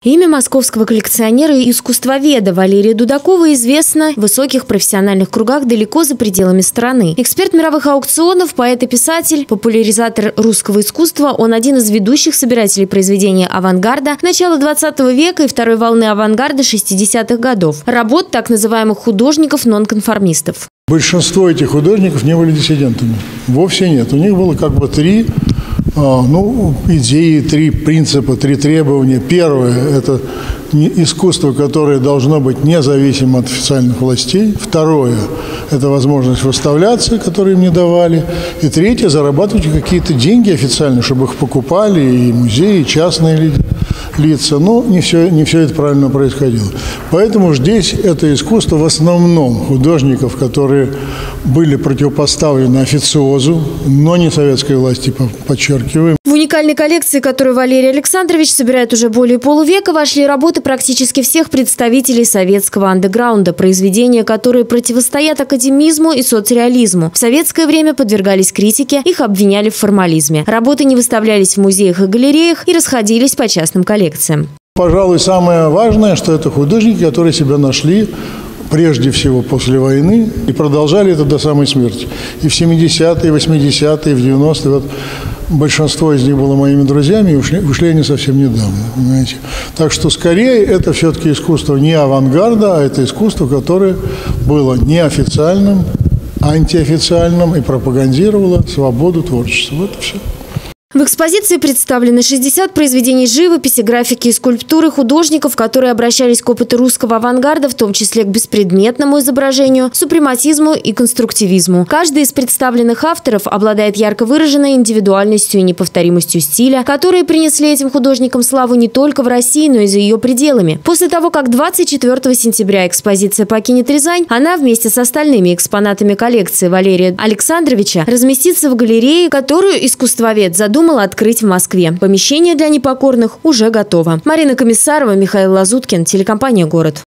Имя московского коллекционера и искусствоведа Валерия Дудакова известно в высоких профессиональных кругах далеко за пределами страны. Эксперт мировых аукционов, поэт и писатель, популяризатор русского искусства, он один из ведущих собирателей произведений авангарда начала 20 века и второй волны авангарда 60-х годов. Работ так называемых художников-нонконформистов. Большинство этих художников не были диссидентами. Вовсе нет. У них было как бы три идеи, три принципа, три требования. Первое – это искусство, которое должно быть независимо от официальных властей. Второе – это возможность выставляться, которую им не давали. И третье – зарабатывать какие-то деньги официально, чтобы их покупали и музеи, и частные лица. Но не все это правильно происходило. Поэтому здесь это искусство в основном художников, которые были противопоставлены официозу, но не советской власти, подчеркиваем. В уникальной коллекции, которую Валерий Александрович собирает уже более полувека, вошли работы практически всех представителей советского андеграунда, произведения, которые противостоят академизму и соцреализму. В советское время подвергались критике, их обвиняли в формализме. Работы не выставлялись в музеях и галереях и расходились по частным коллекциям. Пожалуй, самое важное, что это художники, которые себя нашли прежде всего после войны и продолжали это до самой смерти. И в 70-е, 80-е, в 90-е. Вот большинство из них было моими друзьями, и ушли они совсем недавно, понимаете. Так что скорее это все-таки искусство не авангарда, а это искусство, которое было неофициальным, антиофициальным и пропагандировало свободу творчества. Вот и все. В экспозиции представлены 60 произведений живописи, графики и скульптуры художников, которые обращались к опыту русского авангарда, в том числе к беспредметному изображению, супрематизму и конструктивизму. Каждый из представленных авторов обладает ярко выраженной индивидуальностью и неповторимостью стиля, которые принесли этим художникам славу не только в России, но и за ее пределами. После того, как 24 сентября экспозиция покинет Рязань, она вместе с остальными экспонатами коллекции Валерия Александровича разместится в галерее, которую искусствовед задумал открыть в Москве. Помещение для непокорных уже готово. Марина Комиссарова, Михаил Лазуткин, телекомпания «Город».